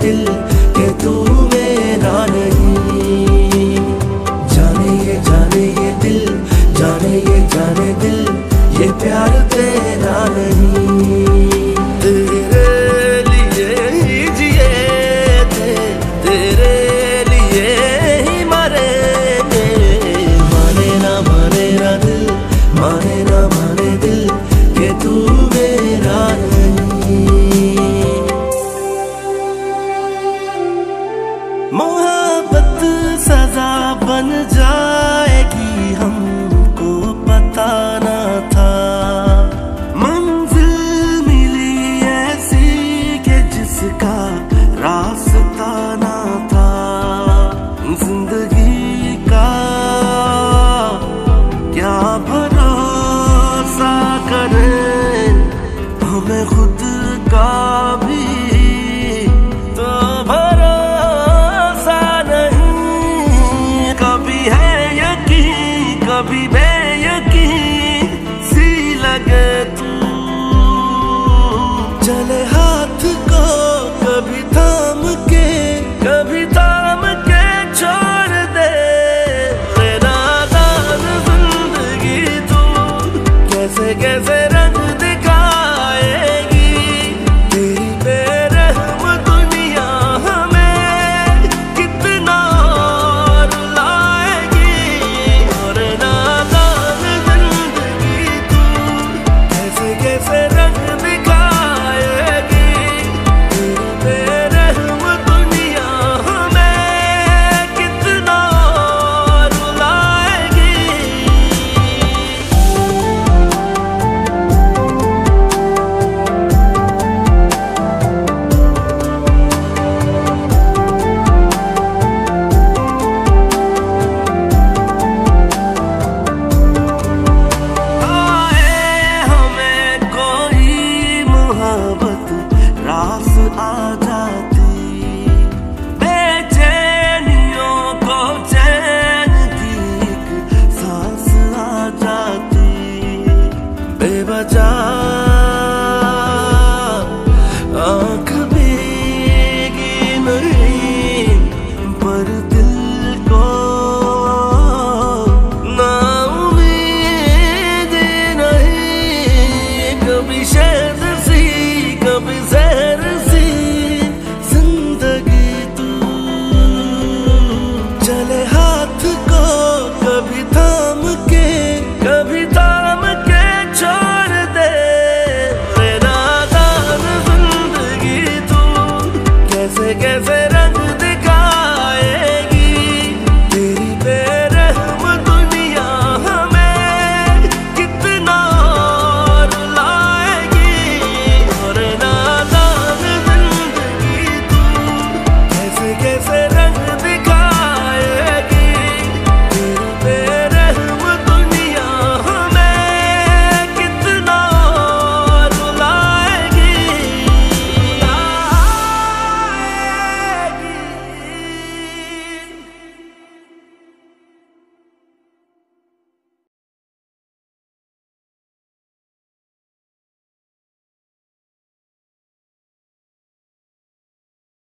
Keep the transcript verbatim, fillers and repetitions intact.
दिल के तू मेरा नहीं। जाने ये जाने ये दिल, जाने ये जाने दिल, ये प्यार तेरा नहीं। तेरे लिए ही जिए थे, तेरे लिए ही मरेंगे। माने ना माने ना दिल, माने ना माने दिल के तू मेरा नहीं। मोहब्बत सजा बन जाएगी हमको पता ना था। मंजिल मिली ऐसी के जिसका रास्ता ना था। जिंदगी का क्या भरोसा करें, हमें खुद का भी तो भरोसा नहीं। कभी है यकीन कभी बेयकीन सी लगे तू। चले हाथ को कभी थाम के, कभी थाम के छोड़ दे। तेरा दान जिंदगी तू कैसे कैसे रंग दिखाएगी। तेरी बेरहम दुनिया हमें कितना रुलाएगी। और नादान जिंदगी तू कैसे कैसे रंग दिखाएगी। तेरी बेरहम दुनिया हमें कितना रुलाएगी। रास आ जाती, बेचैनियों को चैन की एक सांस आ जाती। बेवजह आँख भीगी नहीं, पर दिल को ना उम्मीद नहीं। कभी शहद सी कभी जहर सी जिंदगी तू। चले हाथ को कभी थाम के, कभी थाम के छोड़ दे। तेरा दान जिंदगी तू कैसे कैसे